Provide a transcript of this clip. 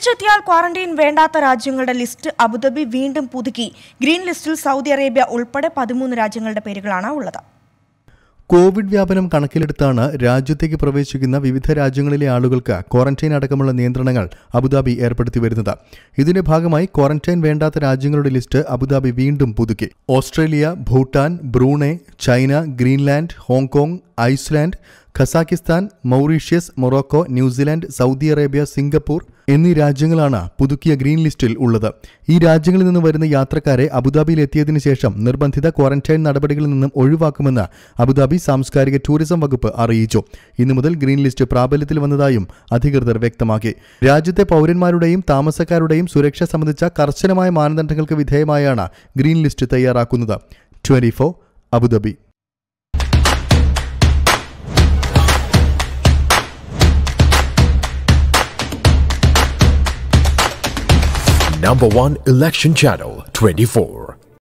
തിരിച്ചെത്തിയാൽ quarantine വേണ്ടാത്ത രാജ്യങ്ങളുടെ list Abu Dhabi വീണ്ടും പുതുക്കി. ഗ്രീൻ ലിസ്റ്റിൽ സൗദി അറേബ്യ ഉൾപ്പെടെ 13 രാജ്യങ്ങളുടെ പേരുകളാണ് ഉള്ളത്. കോവിഡ് വ്യാപനം കണക്കിലെടുത്താണ് രാജ്യത്തേക്ക് പ്രവേശിക്കുന്ന വിവിധ രാജ്യങ്ങളിലെ ആളുകൾക്ക് ക്വാറന്റൈൻ അടക്കമുള്ള നിയന്ത്രണങ്ങൾ അബുദാബി ഏർപ്പെടുത്തി വരുന്നത്. ഇതിന്റെ ഭാഗമായി ക്വാറന്റൈൻ വേണ്ടാത്ത രാജ്യങ്ങളുടെ ലിസ്റ്റ് അബുദാബി വീണ്ടും പുതുക്കി. Australia, Bhutan, Brunei, China, Greenland, Hong Kong, Iceland, Kazakhstan, Mauritius, Morocco, New Zealand, Saudi Arabia, Singapore എന്നീ രാജ്യങ്ങളാണ് പുതുക്കിയ ഗ്രീൻ ലിസ്റ്റിൽ ഉള്ളത്. ഈ രാജ്യങ്ങളിൽ നിന്ന് വരുന്ന യാത്രക്കാരെ അബുദാബിയിൽ എത്തിയതിനു ശേഷം നിർബന്ധിത ക്വാറന്റൈൻ നടപടികളിൽ നിന്നും ഒഴിവാക്കുമെന്ന് അബുദാബി സാംസ്കാരിക ടൂറിസം വകുപ്പ് അറിയിച്ചു. ഇന്നു മുതൽ ഗ്രീൻ ലിസ്റ്റ് പ്രാബല്യത്തിൽ വന്നതായും അധികൃതർ വ്യക്തമാക്കി. രാജ്യത്തെ പൗരന്മാരുടെയും താമസക്കാരുടെയും സുരക്ഷ സംബന്ധിച്ച കർശനമായ മാനദണ്ഡങ്ങൾക്ക് വിധേയമായാണ് ഗ്രീൻ ലിസ്റ്റ് തയ്യാറാക്കുന്നത്. 24 അബുദാബി. Number 1 election channel 24.